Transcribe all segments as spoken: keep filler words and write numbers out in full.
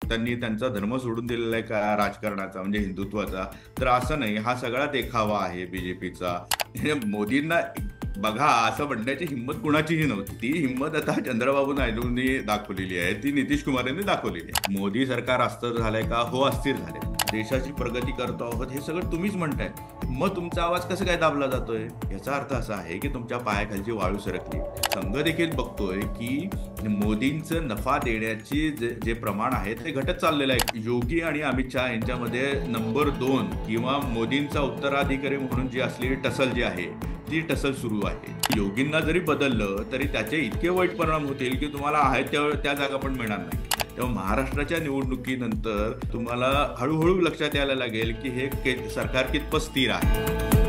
त्यांनी त्यांचा धर्म सोडून दिलेला आहे का राजकारणाचा, म्हणजे हिंदुत्वाचा? तर असं नाही, हा सगळा देखावा आहे बीजेपीचा. मोदींना बघा असं म्हणण्याची हिंमत कुणाचीही नव्हती. ती हिंमत आता चंद्रबाबू नायडूंनी दाखवलेली आहे, ती नितीश कुमार यांनी दाखवलेली आहे. मोदी सरकार अस्थिर झालंय का? हो, अस्थिर झाले. देशाची प्रगती करतो आहोत हे सगळं तुम्हीच म्हणताय, मग तुमचा आवाज कसं काय दाबला जातोय? याचा अर्थ असा आहे की तुमच्या पायाखालची वाळू सरकली. संघ देखील बघतोय की मोदींचं नफा देण्याची जे जे प्रमाण आहे ते घटत चाललेलं आहे. योगी आणि अमित शहा यांच्यामध्ये नंबर दोन किंवा मोदींचा उत्तराधिकारी म्हणून जी असलेली टसल जी आहे ती टसल सुरू आहे. योगींना जरी बदललं तरी त्याचे इतके वाईट परिणाम होतील की तुम्हाला आहे त्या त्या जागा पण मिळणार नाही. तेव्हा महाराष्ट्राच्या निवडणुकीनंतर तुम्हाला हळूहळू लक्षात यायला लागेल की हे सरकार कितपत स्थिर आहे.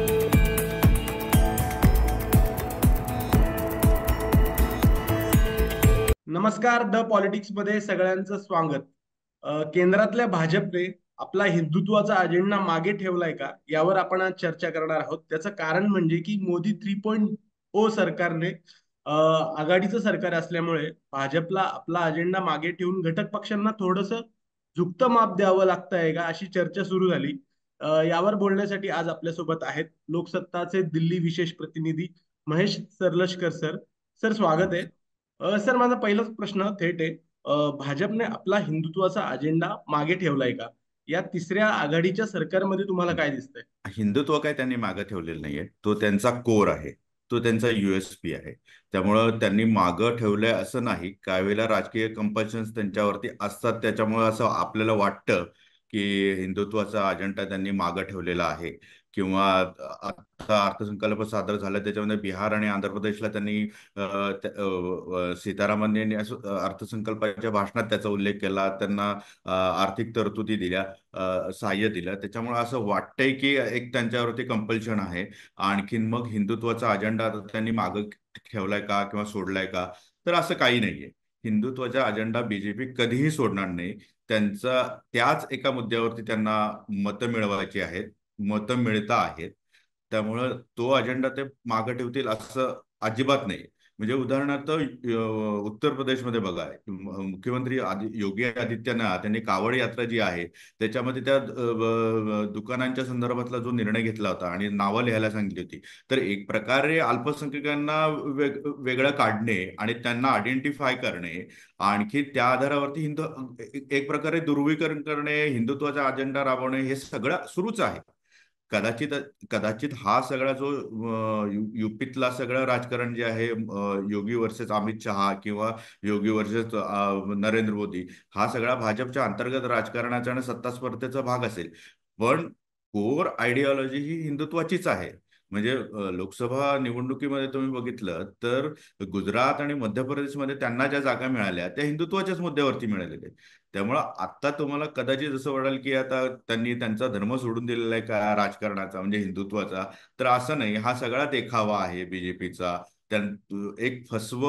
नमस्कार, द पॉलिटिक्स मध्ये सगळ्यांचं स्वागत. केंद्रातल्या भाजपने आपला हिंदुत्वाचा अजेंडा मागे ठेवलाय का, यावर आपण आज चर्चा करणार आहोत. त्याचं कारण म्हणजे की मोदी थ्री पॉइंट ओ सरकारने आघाडीचं सरकार असल्यामुळे भाजपला आपला अजेंडा मागे ठेवून घटक पक्षांना थोडस झुकतं माप द्यावं लागतंय का, अशी चर्चा सुरू झाली. यावर बोलण्यासाठी आज आपल्यासोबत आहेत लोकसत्ताचे दिल्ली विशेष प्रतिनिधी महेश सरलशकर सर. सर स्वागत आहे. सर माझा पहिलाच प्रश्न थेट आहे, भाजपने आपला हिंदुत्वाचा अजेंडा मागे ठेवलाय का, या तिसऱ्या आघाडीच्या सरकारमध्ये तुम्हाला काय दिसतंय? हिंदुत्व काय त्यांनी मागे ठेवलेलं नाहीये, तो त्यांचा कोर आहे, तो त्यांचा युएसपी आहे. त्यामुळं त्यांनी मागं ठेवलंय असं नाही. काही वेळेला राजकीय कंपल्शन्स त्यांच्यावरती असतात, त्याच्यामुळे असं आपल्याला वाटतं की हिंदुत्वाचा अजेंडा त्यांनी मागं ठेवलेला आहे. किंवा आता अर्थसंकल्प सादर झाला त्याच्यामध्ये बिहार आणि आंध्र प्रदेशला त्यांनी सीतारामन यांनी अर्थसंकल्पाच्या भाषणात त्याचा उल्लेख केला, त्यांना आर्थिक तरतुदी दिल्या, सहाय्य दिलं. त्याच्यामुळे असं वाटतंय की एक त्यांच्यावरती कंपल्शन आहे. आणखीन मग हिंदुत्वाचा अजेंडा त्यांनी मागं ठेवलाय का किंवा सोडलाय का, तर असं काही नाहीये. हिंदुत्वाचा अजेंडा बीजेपी कधीही सोडणार नाही. त्यांचा त्याच एका मुद्द्यावरती त्यांना मतं मिळवायची आहेत, मतं मिळता आहेत. त्यामुळं तो अजेंडा ते मागं ठेवतील असं अजिबात नाही. म्हणजे उदाहरणार्थ उत्तर प्रदेशमध्ये बघा, मुख्यमंत्री योगी आदित्यनाथ यांनी कावड यात्रा जी आहे त्याच्यामध्ये त्या दुकानांच्या संदर्भातला जो निर्णय घेतला होता आणि नावं लिहायला सांगितली होती, तर एक प्रकारे अल्पसंख्याकांना वेग वेगळं काढणे आणि त्यांना आयडेंटिफाय करणे, आणखी त्या आधारावरती हिंदू एक प्रकारे ध्रुवीकरण करणे, हिंदुत्वाचा अजेंडा राबवणे, हे सगळं सुरूच आहे. कदाचित कदाचित हा सगळा जो युपीतला सगळं राजकारण जे आहे, योगी वर्सेस अमित शहा किंवा योगी वर्सेस नरेंद्र मोदी, हा सगळा भाजपच्या अंतर्गत राजकारणाचा आणि सत्ता स्पर्धेचा भाग असेल. पण कोर आयडिओलॉजी ही हिंदुत्वाचीच आहे. म्हणजे लोकसभा निवडणुकीमध्ये तुम्ही बघितलं तर गुजरात आणि मध्य प्रदेशमध्ये त्यांना ज्या जागा मिळाल्या त्या हिंदुत्वाच्याच मुद्द्यावरती मिळालेल्या. त्यामुळं आता तुम्हाला कदाचित असं वाटेल की आता त्यांनी त्यांचा धर्म सोडून दिलेला आहे का राजकारणाचा, म्हणजे हिंदुत्वाचा? तर असं नाही, हा सगळा देखावा आहे बीजेपीचा. त्या एक फसव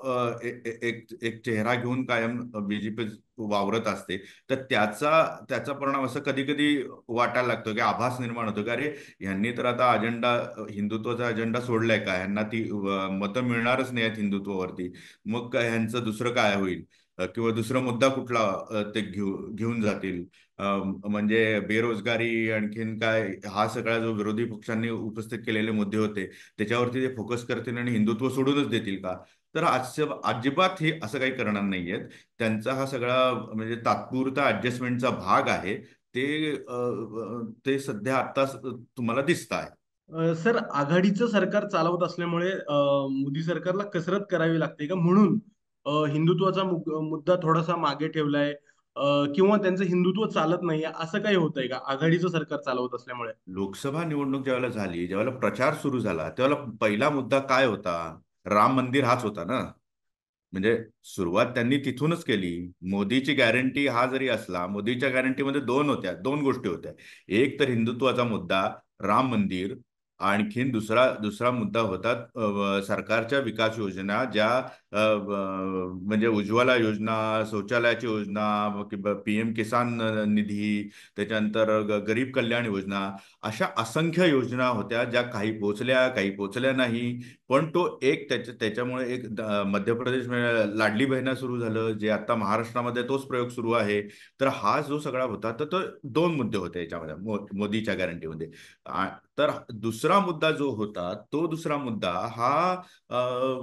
एक एक चेहरा घेऊन कायम बीजेपी वावरत असते. तर त्याचा त्याचा परिणाम असं कधी कधी वाटायला लागतो की आभास निर्माण होतो की अरे यांनी तर आता अजेंडा, हिंदुत्वाचा अजेंडा सोडलाय का, यांना ती मतं मिळणारच नाही आहेत हिंदुत्वावरती, मग काय ह्यांचं दुसरं काय होईल किंवा दुसरा मुद्दा कुठला ते घेऊ घेऊन जातील. म्हणजे बेरोजगारी, आणखीन काय, हा सगळा जो विरोधी पक्षांनी उपस्थित केलेले मुद्दे होते त्याच्यावरती ते फोकस करतील आणि हिंदुत्व सोडूनच देतील का? तर अजिबात हे असं काही करणार नाहीयेत. त्यांचा हा सगळा म्हणजे तात्पुरता ऍडजस्टमेंटचा भाग आहे. ते ते सध्या आता तुम्हाला दिसत आहे. सर, आघाडीचं सरकार चालवत असल्यामुळे मोदी सरकारला कसरत करावी लागते का, म्हणून हिंदुत्वाचा मुद्दा थोडासा मागे ठेवलाय, किंवा त्यांचं हिंदुत्व चालत नाहीये असं काही होतंय का आघाडीचं सरकार चालवत असल्यामुळे? लोकसभा निवडणूक ज्यावेळेला झाली, ज्यावेळेला प्रचार सुरू झाला, त्यावेळेला पहिला मुद्दा काय होता? राम मंदिर हाच होता ना. म्हणजे सुरुवात त्यांनी तिथूनच केली. मोदीची गॅरंटी हा जरी असला, मोदीच्या गॅरंटीमध्ये दोन होत्या, दोन गोष्टी होत्या. एक तर हिंदुत्वाचा मुद्दा, राम मंदिर, आणखीन दुसरा दुसरा मुद्दा होता अ, सरकारच्या विकास योजना ज्या अ, ब- म्हणजे उज्ज्वला योजना, शौचालयाची योजना, पी एम किसान निधी, त्याच्यानंतर ग- गरीब कल्याण योजना, अशा असंख्य योजना होत्या ज्या काही पोचल्या काही पोचल्या नाही. पण तो एक त्याच्या त्याच्यामुळे एक द- मध्य प्रदेश लाडली बहिणा सुरू झालं, जे आता महाराष्ट्रामध्ये तोच प्रयोग सुरू आहे. तर हा जो सगळा होता तर तो दोन मुद्दे होते याच्यामध्ये मो- मोदीच्या गॅरंटीमध्ये. आ- तर दुसरा मुद्दा जो होता तो दुसरा मुद्दा हा अ,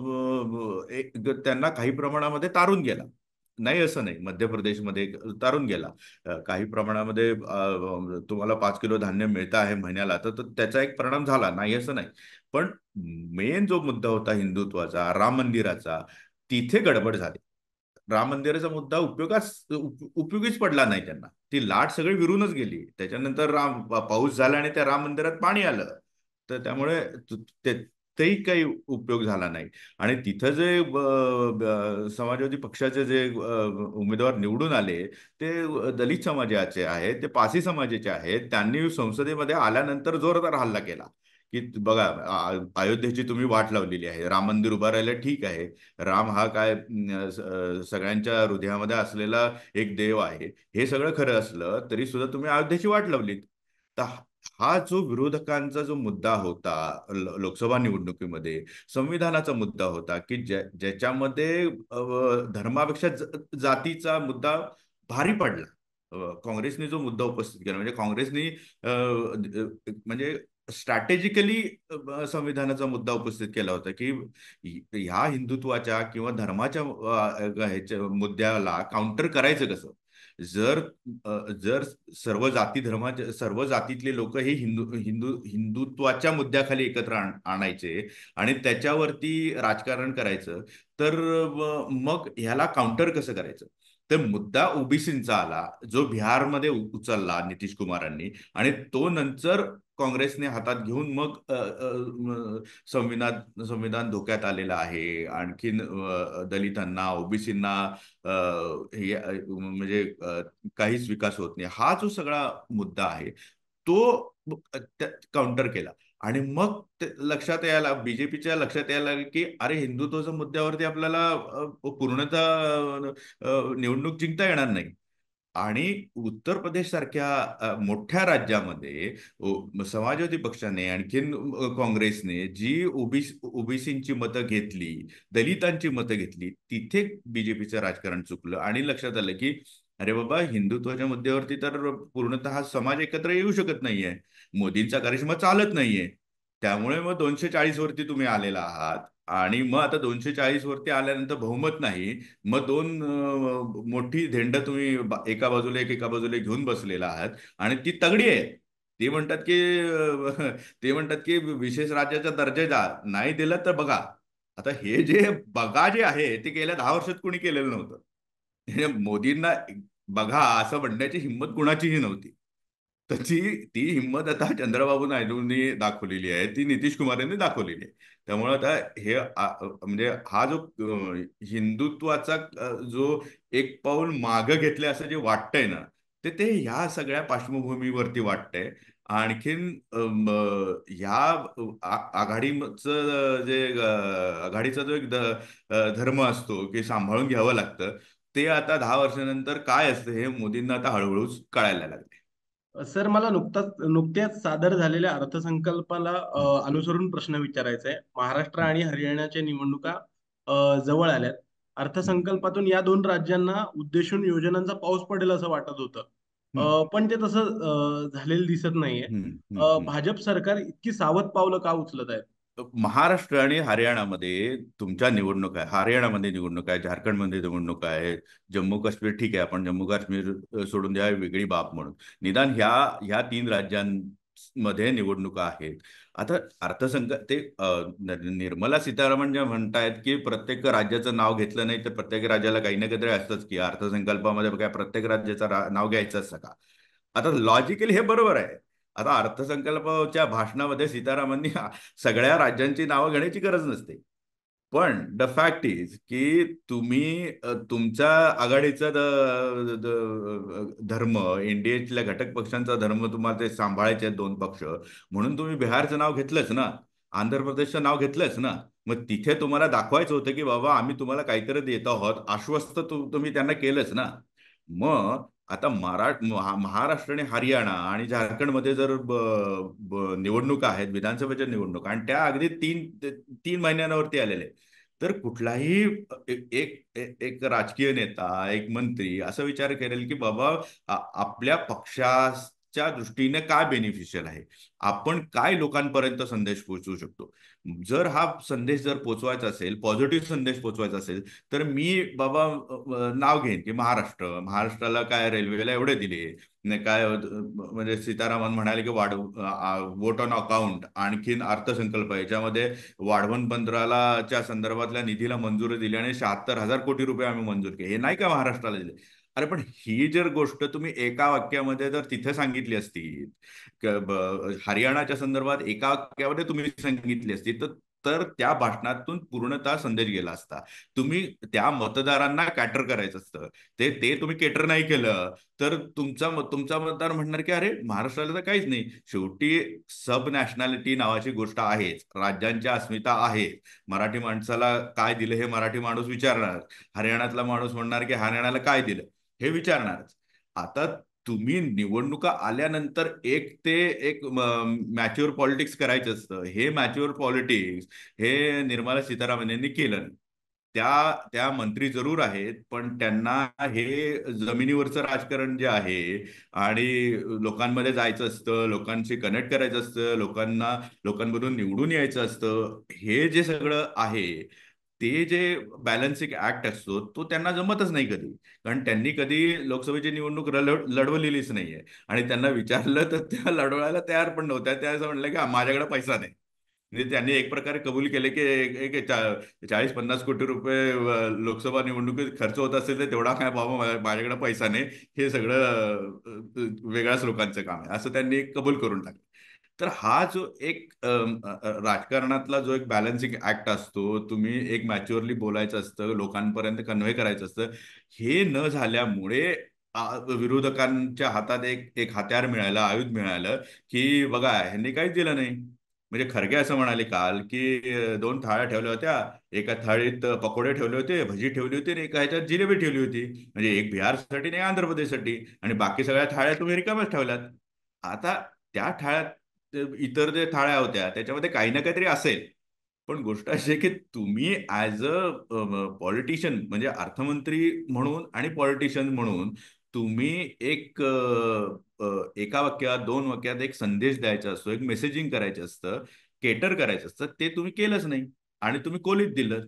व- एक त्यांना काही प्रमाणामध्ये तारून गेला. नाही असं नाही, मध्य प्रदेशमध्ये तारून गेला. अ, काही प्रमाणामध्ये अ, तुम्हाला पाच किलो धान्य मिळतं आहे महिन्याला, तर तर त्याचा एक परिणाम झाला, नाही असं नाही. पण मेन जो मुद्दा होता हिंदुत्वाचा, राम मंदिराचा, तिथे गडबड झाली. राम मंदिराचा मुद्दा उपयोगास उप- उपयोगीच पडला नाही त्यांना. ती लाट सगळी विरूनच गेली. त्याच्यानंतर राम पाऊस झाला आणि त्या राम मंदिरात पाणी आलं. तर त्यामुळे त- ते तेही काही उपयोग झाला नाही. आणि तिथं जे ब- ब- समाजवादी पक्षाचे जे अ, उमेदवार निवडून आले ते दलित समाजाचे आहेत, ते पारसी समाजाचे आहेत. त्यांनी संसदेमध्ये आल्यानंतर जोरदार हल्ला केला की बघा, आ- अयोध्येची तुम्ही वाट लावलेली आहे, राम मंदिर उभा राहिलं ठीक आहे. राम हा काय अं, स- अं, सगळ्यांच्या हृदयामध्ये असलेला एक देव आहे, हे सगळं खरं असलं तरी सुद्धा तुम्ही अयोध्येची वाट लावलीत. तर हा जो विरोधकांचा जो मुद्दा होता ल- लोकसभा निवडणुकीमध्ये, संविधानाचा मुद्दा होता की ज्या ज्याच्यामध्ये अ, धर्मापेक्षा ज- जातीचा मुद्दा भारी पडला. अ, काँग्रेसने जो मुद्दा उपस्थित केला, म्हणजे काँग्रेसने अ, अ, म्हणजे स्ट्रॅटेजिकली संविधानाचा मुद्दा उपस्थित केला होता की ह्या हिंदुत्वाच्या किंवा धर्माच्या अ, ह्याच्या मुद्द्याला काउंटर करायचं कसं. जर अ, जर सर्व जाती धर्माचे सर्व जातीतले लोक हे हिंदू हिंदू हिंदुत्वाच्या मुद्द्याखाली एकत्र आण- आणायचे आणि त्याच्यावरती राजकारण करायचं, तर अ, मग ह्याला काउंटर कसं करायचं. तर मुद्दा ओबीसींचा आला, जो बिहारमध्ये उ- उचलला नितीश कुमारांनी, आणि तो नंतर काँग्रेसने हातात घेऊन मग अ, अ, म, संविधान संविधान धोक्यात आलेलं आहे. आणखीन अ, दलितांना, ओबीसींना हे अ, म्हणजे अ, काहीच विकास होत नाही, हा जो सगळा मुद्दा आहे तो काउंटर केला. आणि मग ते लक्षात यायला बीजेपीच्या लक्षात यायला लागलं की अरे, हिंदुत्वाच्या मुद्द्यावरती आपल्याला अ, पूर्णतः अ, निवडणूक जिंकता येणार नाही. आणि उत्तर प्रदेश सारख्या अ, मोठ्या राज्यामध्ये ओ- समाजवादी पक्षाने आणखीन अ, काँग्रेसने जी ओबीसी ओबीसींची मतं घेतली, दलितांची मतं घेतली, तिथे बीजेपीचं राजकारण चुकलं. आणि लक्षात आलं की अरे बाबा, हिंदुत्वाच्या मुद्द्यावरती तर पूर्णतः हा समाज एकत्र येऊ शकत नाहीये, मोदींचा करिश्मा चालत नाहीये. त्यामुळे मग दोनशे चाळीस वरती तुम्ही आलेला आहात. आणि मग आता दोनशे चाळीस वरती आल्यानंतर बहुमत नाही, मग दोन अ, मोठी धेंड तुम्ही बा- एका बाजूला एक एका बाजूला घेऊन बसलेला आहात. आणि ती तगडी आहे. ते म्हणतात की अ, ते म्हणतात की विशेष राज्याचा दर्जा द्या, नाही दिलं तर बघा. आता हे जे बघा जे आहे ते गेल्या दहा वर्षात कोणी केलेलं नव्हतं. हे मोदींना बघा असं म्हणण्याची हिंमत कुणाचीही नव्हती. तर ती ती हिंमत आता चंद्रबाबू नायडूंनी दाखवलेली आहे, ती नितीश कुमार यांनी दाखवलेली आहे. त्यामुळे आता हे आ- म्हणजे हा जो अ, हिंदुत्वाचा अ, जो एक पाऊल मागं घेतले असं जे वाटतंय ना, ते ते ह्या सगळ्या पार्श्वभूमीवरती वाटतंय. आणखीन अम, ह्या आ- आघाडीचं जे अ, आघाडीचा जो एक द- अ, धर्म असतो की सांभाळून घ्यावं लागतं, ते आता दहा वर्षानंतर काय असतं हे मोदींना आता हळूहळू कळायला लागले. सर, मला नुकताच नुकत्याच सादर झालेल्या अर्थसंकल्पाला अ, हम्म, अनुसरून प्रश्न विचारायचा आहे. महाराष्ट्र हम्म, आणि हरियाणाच्या निवडणुका अ, जवळ आल्यात. हम्म, अर्थसंकल्पातून या दोन राज्यांना उद्देशून योजनांचा पाऊस पडेल असं वाटत होतं. हम्म, अ, पण ते तसं अ, झालेलं दिसत नाहीये. हम्म, हम्म, अ, हम्म. भाजप सरकार इतकी सावध पावलं का उचलत आहेत? महाराष्ट्र आणि हरियाणामध्ये तुमच्या निवडणूक आहे, हरियाणामध्ये निवडणूक आहे, झारखंडमध्ये निवडणूक आहे, जम्मू काश्मीर ठीक आहे, आपण जम्मू काश्मीर अ, सोडून द्या, वेगळी बाब म्हणून. निदान ह्या ह्या तीन राज्यांमध्ये निवडणुका आहेत. आता अर्थसंकल्प ते अ, न- निर्मला सीतारामन ज्या म्हणतायत की प्रत्येक राज्याचं नाव घेतलं नाही तर प्रत्येक राज्याला काही ना काहीतरी असतंच की अर्थसंकल्पामध्ये काय प्रत्येक राज्याचं रा- नाव घ्यायचंच का. आता लॉजिकली हे बरोबर आहे. आता अर्थसंकल्पाच्या भाषणामध्ये सीतारामननी सगळ्या राज्यांची नावं घेण्याची गरज नसते. पण द फॅक्ट इज की तुम्ही अ, तुमच्या आघाडीचा द- द- धर्म, इंडियातल्या घटक पक्षांचा धर्म तुम्हाला ते सांभाळायचे आहेत दोन पक्ष, म्हणून तुम्ही बिहारचं नाव घेतलंच ना, आंध्र प्रदेशचं नाव घेतलंच ना. मग तिथे तुम्हाला दाखवायचं होतं की बाबा आम्ही तुम्हाला काहीतरी देत आहोत, आश्वस्त तु- तुम्ही त्यांना केलंच ना. मग आता मरा महा- महाराष्ट्र आणि हरियाणा आणि झारखंडमध्ये जर ब- ब- निवडणुका आहेत, विधानसभेच्या निवडणुका, आणि त्या अगदी तीन तीन महिन्यांवरती आलेल्या आहेत. तर कुठलाही एक एक एक राजकीय नेता, एक मंत्री असा विचार करेल की बाबा आ- आपल्या पक्षाच्या दृष्टीने काय बेनिफिशियल आहे, आपण काय लोकांपर्यंत संदेश पोहोचवू शकतो. जर हा संदेश जर पोहोचवायचा असेल, पॉझिटिव्ह संदेश पोहोचवायचा असेल, तर मी बाबा अ, अ, नाव घेईन की महाराष्ट्र महाराष्ट्राला काय रेल्वेला एवढे दिले, नाही काय अ, म्हणजे सीतारामन म्हणाले की वाढ वोट ऑन अकाउंट, आणखीन अर्थसंकल्प याच्यामध्ये वाढवण बंदराला च्या संदर्भातल्या निधीला मंजुरी दिली आणि शहात्तर हजार कोटी रुपये आम्ही मंजूर केले, हे नाही का महाराष्ट्राला दिले. अरे पण ही जर गोष्ट तुम्ही एका वाक्यामध्ये जर तिथे सांगितली असती, क- ब- हरियाणाच्या संदर्भात एका वाक्यामध्ये तुम्ही सांगितली असती, तर तर त्या भाषणातून पूर्णतः संदेश गेला असता. तुम्ही त्या मतदारांना कॅटर करायचं असतं, ते ते तुम्ही केटर नाही केलं, तर तुमचा तुमचा मतदार म्हणणार की अरे महाराष्ट्राला तर काहीच नाही. शेवटी सब नॅशनॅलिटी नावाची गोष्ट आहेच, राज्यांच्या अस्मिता आहे. मराठी माणसाला काय दिलं हे मराठी माणूस विचारणार, हरियाणातला माणूस म्हणणार की हरियाणाला काय दिलं हे विचारणारच. आता तुम्ही निवडणुका आल्यानंतर एक ते एक मॅच्युअर पॉलिटिक्स करायचं असतं. हे मॅच्युअर पॉलिटिक्स हे निर्मला सीतारामन यांनी केलं नाही. त्या त्या मंत्री जरूर आहेत, पण त्यांना हे जमिनीवरचं राजकारण जे आहे आणि लोकांमध्ये जायचं असतं, लोकांशी कनेक्ट करायचं असतं, लोकांना लोकांमधून निवडून यायचं असतं, हे जे सगळं आहे ते जे बॅलन्सिंग ऍक्ट असतो तो त्यांना जमतच नाही कधी. कारण त्यांनी कधी लोकसभेची निवडणूक लढ- लढवलेलीच नाहीये. आणि त्यांना विचारलं तर त्या लढवायला तयार पण नव्हत्या. त्या असं म्हणलं की "हा, माझ्याकडे पैसा नाही." म्हणजे त्यांनी एक प्रकारे कबूल केले की एक एक चा- चाळीस पन्नास कोटी रुपये अ, लोकसभा निवडणुकीत खर्च होत असेल तर तेवढा काय बाबा माझ्या- माझ्याकडे पैसा नाही, हे सगळं अ, अ, वेगळ्याच लोकांचं काम आहे असं त्यांनी कबूल करून टाकलं. तर हा जो एक अम, अ, अ, राजकारणातला जो एक बॅलन्सिंग ऍक्ट असतो, तुम्ही एक मॅच्युअरली बोलायचं असतं, लोकांपर्यंत कन्व्हे करायचं असतं, हे न झाल्यामुळे आ, विरोधकांच्या हातात एक एक हत्यार मिळालं, आयुध मिळालं की बघा ह्यांनी काहीच दिलं नाही. म्हणजे खरगे असं म्हणाले काल की अ, दोन थाळ्या ठेवल्या होत्या, एका थाळीत पकोडे ठेवले होते, भजी ठेवली होती आणि एका ह्याच्यात जिलेबी ठेवली होती, म्हणजे एक बिहारसाठी आणि आंध्र प्रदेशसाठी, आणि बाकी सगळ्या थाळ्या तुम्ही रिकाम्याच ठेवल्यात. आता त्या थाळ्यात ते इतर जे थाळ्या होत्या त्याच्यामध्ये काही ना काहीतरी असेल. पण गोष्ट अशी आहे की तुम्ही ऍज अ पॉलिटिशियन, म्हणजे अर्थमंत्री म्हणून आणि पॉलिटिशियन म्हणून, तुम्ही एक अ, अ, एका वाक्यात दोन वाक्यात एक संदेश द्यायचा असतो, एक मेसेजिंग करायचं असतं, केटर करायचं असतं, ते तुम्ही केलंच नाही आणि तुम्ही कोलीत दिलं.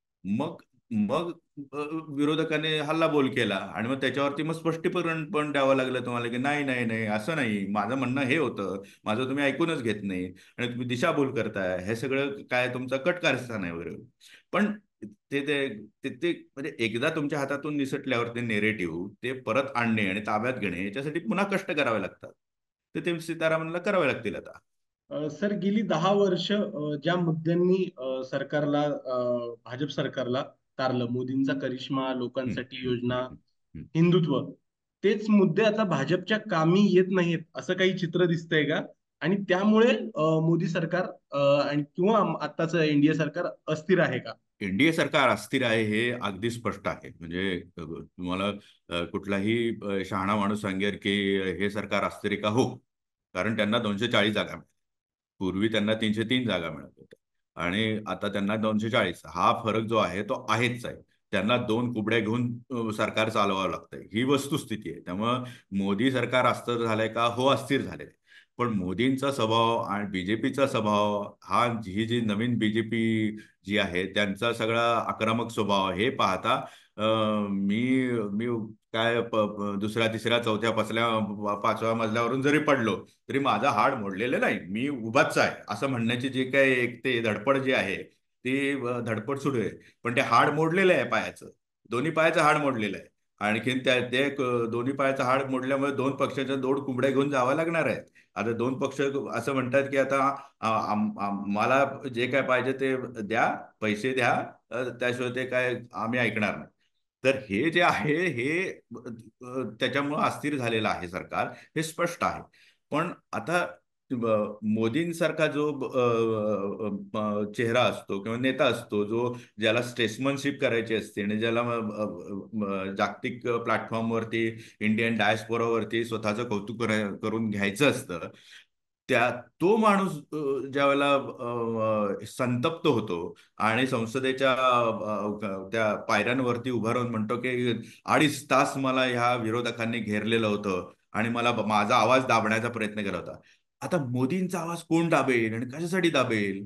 मग मग अ, विरोधकाने हल्ला बोल केला आणि मग त्याच्यावरती मग स्पष्टीकरण पण द्यावं लागलं तुम्हाला की नाही नाही नाही असं नाही, माझं म्हणणं हे होतं, माझं तुम्ही ऐकूनच घेत नाही आणि तुम्ही दिशाभूल करताय, हे सगळं काय तुमचं कट कारस्थान आहे वगैरे. पण ते ते ते ते म्हणजे एकदा तुमच्या हातातून निसटल्यावर ते नेरेटिव्ह ते परत आणणे आणि ताब्यात घेणे याच्यासाठी पुन्हा कष्ट करावे लागतात. तर ते सीतारामनला करावे लागतील आता. अ, सर, गेली दहा वर्ष अ, ज्या मुद्द्यांनी अ, सरकारला अ, भाजप सरकारला तारलं, मोदींचा करिश्मा, हम्म, लोकांसाठी हम्म, योजना, हम्म, हम्म. हिंदुत्व, तेच मुद्दे आता भाजपच्या कामी येत नाहीत असं काही चित्र दिसतंय का? आणि त्यामुळे अ, मोदी सरकार अ, आणि किंवा आत्ताचं एनडीए सरकार अस्थिर आहे का? एनडीए सरकार अस्थिर आहे हे अगदी स्पष्ट आहे. म्हणजे अ, तुम्हाला अ, कुठलाही अ, शहाणा माणूस सांगेल की हे सरकार अस्थिर का हो, कारण त्यांना दोनशे चाळीस जागा मिळाल्या. पूर्वी त्यांना तीनशे तीन जागा मिळत होत्या आणि आता त्यांना दोनशे चाळीस. हा फरक जो आहे तो आहेच आहे. त्यांना दोन कुबड्या घेऊन अ, सरकार चालवावं लागतंय, ही वस्तुस्थिती आहे. त्यामुळं मोदी सरकार अस्थिर झालंय का हो, अस्थिर झालंय. पण मोदींचा स्वभाव आणि बीजेपीचा स्वभाव, हा ही जी नवीन बीजेपी जी आहे त्यांचा सगळा आक्रमक स्वभाव हे पाहता अ, मी मी काय प, प- दुसऱ्या तिसऱ्या चौथ्या पाचव्या पाचव्या मजल्यावरून जरी पडलो तरी माझा हाड मोडलेलं नाही, मी उभाच आहे असं म्हणण्याची जी काही एक ते धडपड जी आहे ती अ, धडपड सुरू आहे. पण ते हाड मोडलेलं आहे पायाचं, दोन्ही पायाचं हाड मोडलेलं आहे. आणखीन त्या ते दोन्ही पायाचं हाड मोडल्यामुळे दोन पक्षाच्या दोन कुंबड्या घेऊन जावं लागणार आहे. आता दोन पक्ष असं म्हणतात की आता आम- आम- मला जे काय पाहिजे ते द्या, पैसे द्या, अ, त्याशिवाय ते काय आम्ही ऐकणार नाही. तर हे जे आहे हे अ, त्याच्यामुळं अस्थिर झालेलं आहे सरकार, हे स्पष्ट आहे. पण आता ब- मोदींसारखा जो अ, अ, चेहरा असतो किंवा नेता असतो, जो ज्याला स्टेट्समनशिप करायची असते आणि ज्याला म- अ, अ, जागतिक प्लॅटफॉर्मवरती इंडियन डायस्पोरावरती स्वतःचं कौतुक करा- करून घ्यायचं असतं, त्या तो माणूस अ, ज्या वेळेला अ, अ, संतप्त होतो आणि संसदेच्या अ, त्या पायऱ्यांवरती उभा राहून म्हणतो की अडीच तास मला ह्या विरोधकांनी घेरलेलं होतं आणि मला ब- माझा आवाज दाबण्याचा प्रयत्न केला होता. आता मोदींचा आवाज कोण दाबेल आणि कशासाठी दाबेल?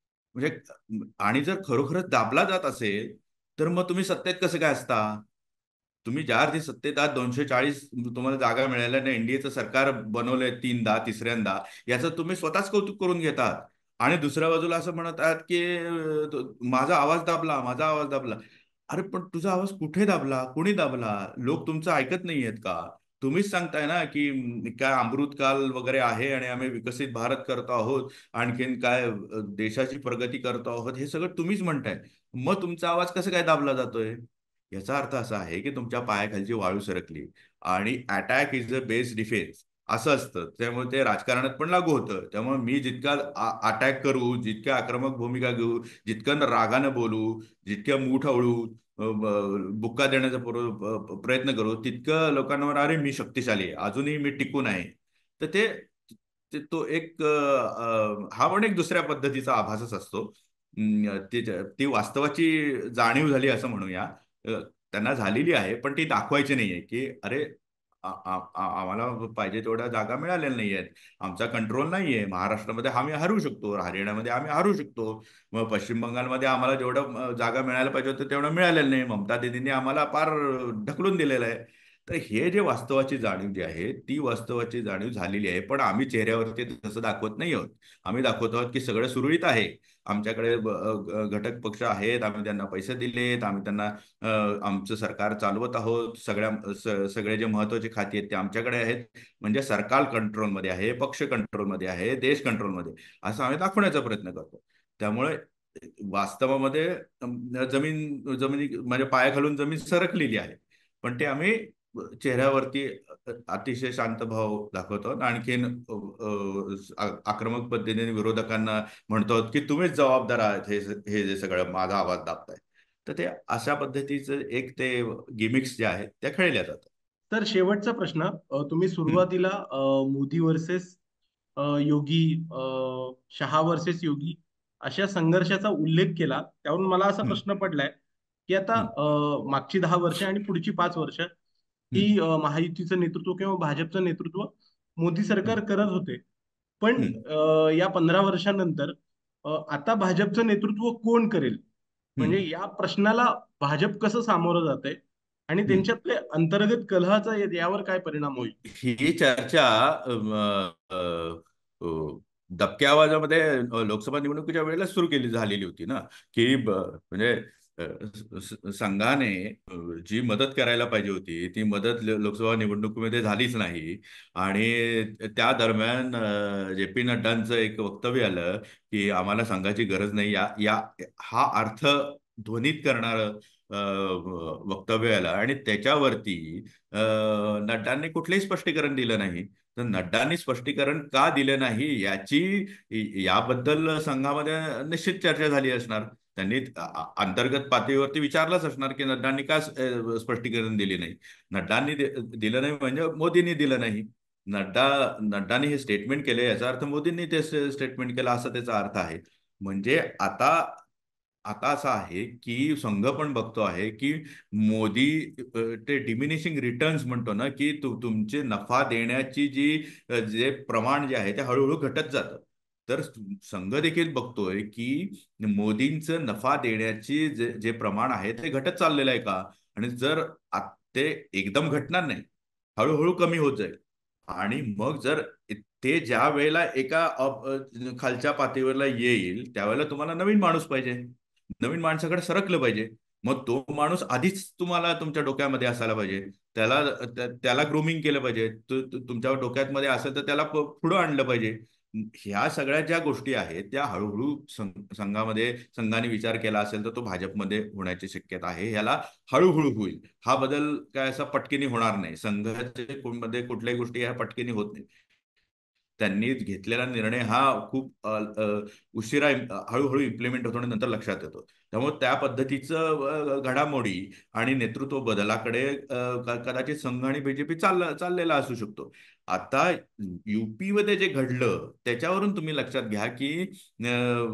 म्हणजे आणि जर खरोखरच दाबला जात असेल तर मग तुम्ही सत्तेत कसं काय असता? तुम्ही ज्या अर्थी सत्तेत आहात, दोनशे चाळीस तुम्हाला जागा मिळाल्या नाही, एनडीएचं सरकार बनवलंय तीनदा तिसऱ्यांदा, याचं तुम्ही स्वतःच कौतुक करून घेतात आणि दुसऱ्या बाजूला असं म्हणत आहात की अं, तो- माझा आवाज दाबला, माझा आवाज दाबला. अरे पण तुझा आवाज कुठे दाबला, कोणी दाबला? लोक तुमचं ऐकत नाहीयेत का? तुम्हीच सांगताय ना की अं, काय अमृतकाल वगैरे आहे आणि आम्ही विकसित भारत करतो आहोत, आणखीन काय अ, देशाची प्रगती करतो आहोत, हे सगळं तुम्हीच म्हणताय. मग तुमचा आवाज कसं काय दाबला जातोय? याचा अर्थ असा आहे की तुमच्या पायाखालची वाळू सरकली आणि attack is a base defence असं असतं. त्यामुळे ते राजकारणात पण लागू होतं. त्यामुळे मी जितका अटॅक करू, जितक्या आक्रमक भूमिका घेऊ, जितकं रागानं बोलू, जितक्या मूठ आवळू, अ, ब- बुक्का देण्याचा पुर- प- प्रयत्न करू, तितकं लोकांवर अरे मी शक्तिशाली आहे, अजूनही मी टिकून आहे. तर ते ते- तो एक अ, अ, हा पण एक दुसऱ्या पद्धतीचा आभासच असतो. अं, ती ती वास्तवाची जाणीव झाली असं म्हणूया. अ, त्यांना झालेली आहे, पण ती दाखवायची नाहीये की अरे आ- आ- आ- आम्हाला पाहिजे तेवढ्या जागा मिळालेल्या नाहीयेत, आमचा कंट्रोल नाहीये. महाराष्ट्रामध्ये आम्ही हरू शकतो, हरियाणामध्ये आम्ही हरू शकतो, मग पश्चिम बंगालमध्ये आम्हाला जेवढं अ, जागा मिळायला पाहिजे होतं तेवढं मिळालेलं नाही, ममता दीदींनी आम्हाला फार ढकलून दिलेलं आहे. तर हे जे वास्तवाची जाणीव जी आहे ती वास्तवाची जाणीव झालेली आहे, पण आम्ही चेहऱ्यावरती तसं दाखवत नाही आहोत. आम्ही दाखवत आहोत की सगळं सुरळीत आहे, आमच्याकडे ब- अ, घटक पक्ष आहेत, आम्ही त्यांना पैसे दिलेत, आम्ही त्यांना अ, आमचं सरकार चालवत आहोत, सगळ्या स- सगळे जे महत्वाचे खाती आहेत ते आमच्याकडे आहेत. म्हणजे सरकार कंट्रोलमध्ये आहे, पक्ष कंट्रोलमध्ये आहे, देश कंट्रोलमध्ये, असं आम्ही दाखवण्याचा प्रयत्न करतो. त्यामुळे वास्तवामध्ये अम, जमीन जमिनी म्हणजे पायाखालून जमीन सरकलेली आहे, पण ते आम्ही चेहऱ्यावरती अतिशय शांत भाव दाखवतो. आणखीन अ, अ, आ- आक्रमक पद्धतीने विरोधकांना म्हणतो की तुम्हीच जबाबदार आहात, हे हे जे सगळं माझा आवाज दाबताय. तर ते अशा पद्धतीचं एक ते गिमिक्स जे आहेत त्या खेळल्या जातात. तर शेवटचा प्रश्न, अ, तुम्ही हम्म, सुरुवातीला अ, मोदी वर्सेस योगी, अ, शहा वर्सेस योगी अशा संघर्षाचा उल्लेख केला. त्यावरून मला असा हम्म, प्रश्न पडलाय की आता हम्म, अ, मागची दहा वर्ष आणि पुढची पाच वर्ष हम्म, ही अ, महायुतीचं नेतृत्व किंवा भाजपचं नेतृत्व मोदी सरकार हम्म, करत होते. पण हम्म, अ, या पंधरा वर्षानंतर अ, आता भाजपचं नेतृत्व कोण करेल? म्हणजे हम्म, या प्रश्नाला भाजप कसं सामोरं जाते आणि हम्म. त्यांच्यातले अंतर्गत कलहाचा या- यावर काय परिणाम होईल? ही चर्चा अम, अ, अ, दबक्या आवाजामध्ये अ, लोकसभा निवडणुकीच्या वेळेला सुरू केली झालेली होती ना, की ब- म्हणजे अ, स- स- संघाने अ, जी मदत करायला पाहिजे होती ती मदत ल- लोकसभा निवडणुकीमध्ये झालीच नाही. आणि त्या दरम्यान जे पी नड्डांचं एक वक्तव्य आलं की आम्हाला संघाची गरज नाही, या या हा अर्थ ध्वनित करणारं अ, वक्तव्य आलं आणि त्याच्यावरती अ, नड्डांनी कुठलंही स्पष्टीकरण दिलं नाही. तर नड्डांनी स्पष्टीकरण का दिलं नाही याची याबद्दल संघामध्ये निश्चित चर्चा झाली असणार. त्यांनी अ- अंतर्गत पातळीवरती विचारलंच असणार की नड्डांनी का स- अ, स्पष्टीकरण दिले नाही. नड्डांनी दि- दिलं नाही म्हणजे मोदींनी दिलं नाही. नड्डा नड्डांनी हे स्टेटमेंट केले याचा अर्थ मोदींनी ते स्टेटमेंट केलं असा त्याचा अर्थ आहे. म्हणजे आता आता असं आहे की संघ पण बघतो आहे की मोदी अ, ते डिमिनिशिंग रिटर्न्स म्हणतो ना, की तु, तुमचे नफा देण्याची जी अ, जे प्रमाण जे आहे ते हळूहळू घटत जातं. तर संघ देखील बघतोय की मोदींचं नफा देण्याची जे जे प्रमाण आहे ते घटत चाललेलं आहे का? आणि जर आ- ते एकदम घटणार नाही, हळूहळू कमी होत जाईल. आणि मग जर ते ज्या वेळेला एका अप- अ, खालच्या पातळीवरला येईल त्यावेळेला तुम्हाला नवीन माणूस पाहिजे, नवीन माणसाकडे सरकलं पाहिजे. मग तो माणूस आधीच तुम्हाला तुमच्या डोक्यामध्ये असायला पाहिजे. त्याला त्या- त्याला ग्रूमिंग केलं पाहिजे. तु- तु- तुमच्या डोक्यात मध्ये असेल तर त्याला प- पुढं आणलं पाहिजे. ह्या सगळ्या ज्या गोष्टी आहेत त्या हळूहळू संघ- संघामध्ये संघाने विचार केला असेल तर तो भाजपमध्ये होण्याची शक्यता आहे. ह्याला हळूहळू होईल. हा बदल काय असा पटकेनी होणार नाही. संघाचे मध्ये कुठल्याही गोष्टी ह्या पटकेनी होत नाही. त्यांनी घेतलेला निर्णय हा खूप अ, अ, उशिरा इम- हळूहळू इम्प्लिमेंट होतो आणि नंतर लक्षात येतो. त्यामुळे त्या पद्धतीचं अ, घडामोडी आणि नेतृत्व बदलाकडे अ, क- कदाचित संघ आणि बीजेपी चालला चाललेला असू शकतो. आता युपी मध्ये जे घडलं त्याच्यावरून तुम्ही लक्षात घ्या की अ,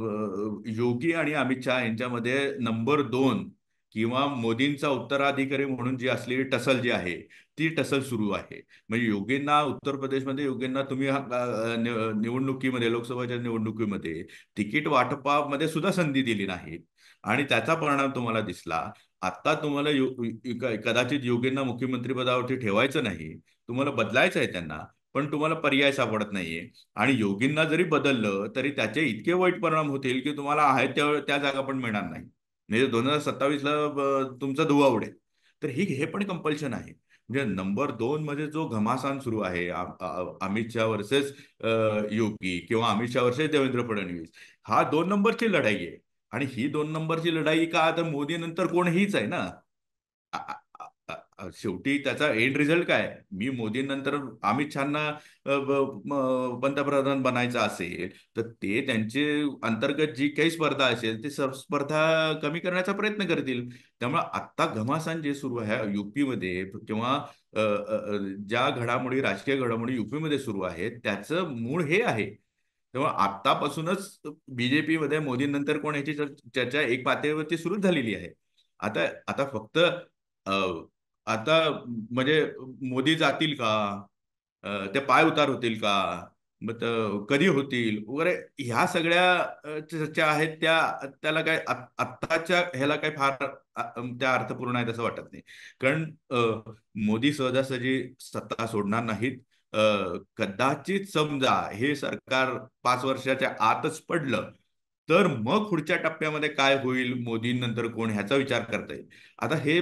योगी आणि अमित शहा यांच्यामध्ये नंबर दोन किंवा मोदींचा उत्तराधिकारी म्हणून जी असलेली टसल जी आहे ती टसल सुरू आहे. म्हणजे योगींना उत्तर प्रदेशमध्ये योगींना तुम्ही हा- अ, नि- निवडणुकीमध्ये लोकसभेच्या निवडणुकीमध्ये तिकीट वाटपामध्ये सुद्धा संधी दिली नाही आणि त्याचा परिणाम तुम्हाला दिसला. आता तुम्हाला यो, क- कदाचित योगींना मुख्यमंत्री पदावरती ठेवायचं नाही, तुम्हाला बदलायचं आहे त्यांना, पण तुम्हाला पर्याय सापडत नाहीये. आणि योगींना जरी बदललं तरी त्याचे इतके वाईट परिणाम होतील की तुम्हाला आहे त्या त्या जागा पण मिळणार नाही. म्हणजे दोन हजार सत्तावीस ला तुमचा धुव्वा उडेल. तर ही हे पण कंपल्शन आहे. म्हणजे नंबर दोन मध्ये जो घमासान सुरू आहे आ- आ- अमित शहा वर्सेस योगी किंवा अमित शहा वर्सेस देवेंद्र फडणवीस, हा दोन नंबरची लढाई आहे. आणि ही दोन नंबरची लढाई का तर मोदी नंतर कोण हीच आहे ना. आ- आ- आ- आ- शेवटी त्याचा एंड रिझल्ट काय? मी मोदींनंतर अमित शहाना अ, ब- म- पंतप्रधान बनायचं असेल तर ते त्यांचे अंतर्गत जी काही स्पर्धा असेल ती स- स्पर्धा कमी करण्याचा प्रयत्न करतील. त्यामुळे आत्ता घमासान जे सुरू आहे युपीमध्ये किंवा अ, अ, अ, ज्या घडामोडी राजकीय घडामोडी युपीमध्ये सुरू आहेत त्याचं मूळ हे आहे. तेव्हा आत्तापासूनच बीजेपी मध्ये मोदींनंतर कोण याची चर- चर्चा एक पातळीवरती सुरू झालेली आहे. आता आता फक्त अ, आता म्हणजे मोदी जातील का? अ, ते पाय उतार होतील का? मग त- कधी होतील वगैरे ह्या सगळ्या अ, चर्चा आहेत त्या त्याला काय आत- आत्ताच्या ह्याला काय फार अ, त्या अर्थपूर्ण आहेत असं वाटत नाही. कारण अ, मोदी सहजासहजी सत्ता सोडणार नाहीत. अ, कदाचित समजा हे सरकार पाच वर्षाच्या आतच पडलं तर मग पुढच्या टप्प्यामध्ये काय होईल मोदींनंतर कोण ह्याचा विचार करता येईल. आता हे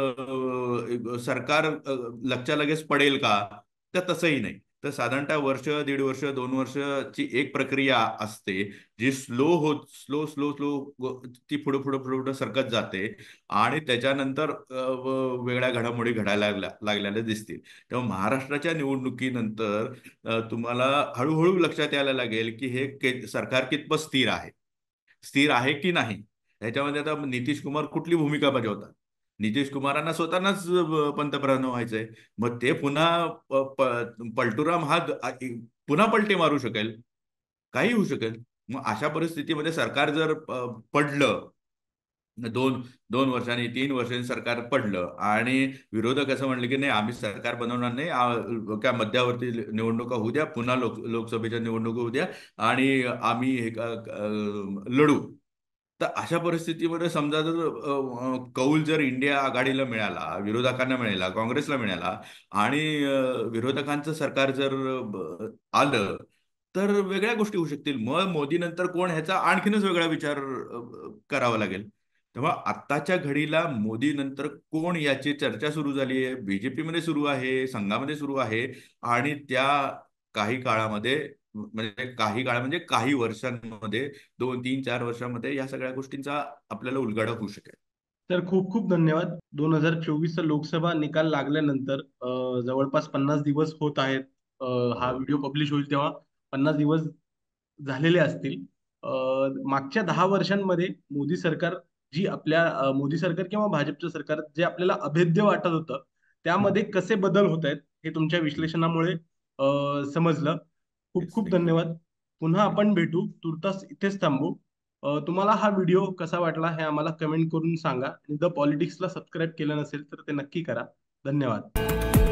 अ, सरकार अ, लगच्या लगेच पडेल का? तर तसंही नाही. तर साधारणतः वर्ष दीड वर्ष दोन वर्षची एक प्रक्रिया असते जी स्लो होत स्लो स्लो स्लो ती पुढे पुढे पुढे पुढे सरकत जाते आणि त्याच्यानंतर अ, व- वेगळ्या घडामोडी घडायला लागल्या लागलेल्या दिसतील. तेव्हा महाराष्ट्राच्या निवडणुकीनंतर अ, तुम्हाला हळूहळू लक्षात यायला लागेल की हे के- सरकार कितपत स्थिर आहे. स्थिर आहे की नाही ह्याच्यामध्ये आता नितीश कुमार कुठली भूमिका बजावतात. नितीश कुमारांना स्वतःनाच अ, पंतप्रधान व्हायचंय. मग ते पुन्हा प- प- पलटूराम हा द- आ- इ- पुन्हा पलटी मारू शकेल. काही होऊ शकेल. मग अशा परिस्थितीमध्ये सरकार जर अ, पडलं दोन दोन वर्षांनी तीन वर्षांनी सरकार पडलं आणि विरोधक असं म्हणले की नाही आम्ही सरकार बनवणार नाही आ- काय मध्यावरती निवडणुका होऊ द्या पुन्हा लोक लोकसभेच्या निवडणुका होऊ द्या आणि आम्ही हे का- अ, लढू. तर अशा परिस्थितीमध्ये समजा जर अ, अ, कौल जर इंडिया आघाडीला मिळाला विरोधकांना मिळाला काँग्रेसला मिळाला आणि अ, विरोधकांचं सरकार जर ब- आलं तर वेगळ्या गोष्टी होऊ शकतील. मग मोदी नंतर कोण ह्याचा आणखीनच वेगळा विचार अ, करावा लागेल. तेव्हा आत्ताच्या घडीला मोदी नंतर कोण याची चर्चा सुरू झाली आहे बीजेपी मध्ये सुरू आहे संघामध्ये सुरू आहे आणि त्या काही काळामध्ये म्हणजे काही काळ म्हणजे काही वर्षांमध्ये दोन तीन चार वर्षांमध्ये या सगळ्या गोष्टींचा आपल्याला उलगडा होऊ शकेल. तर खूप खूप धन्यवाद. दोन हजार चोवीसचा लोकसभा निकाल लागल्यानंतर अ, जवळपास पन्नास दिवस होत आहेत. अ, हा हो. व्हिडिओ पब्लिश होईल तेव्हा पन्नास दिवस झालेले असतील. अ, मागच्या दहा वर्षांमध्ये मोदी सरकार जी आपल्या अ, मोदी सरकार किंवा भाजपचं सरकार जे आपल्याला अभेद्य वाटत होतं त्यामध्ये कसे बदल होत आहेत हे तुमच्या विश्लेषणामुळे अ, समजलं. खूप येस खूप थँक्यू. धन्यवाद. पुन्हा आपण भेटू. तुर्तास इथेच थांबू. अ, तुम्हाला हा व्हिडिओ कसा वाटला हे आम्हाला कमेंट करून सांगा आणि द पॉलिटिक्सला सबस्क्राईब केलं नसेल तर ते नक्की करा. धन्यवाद.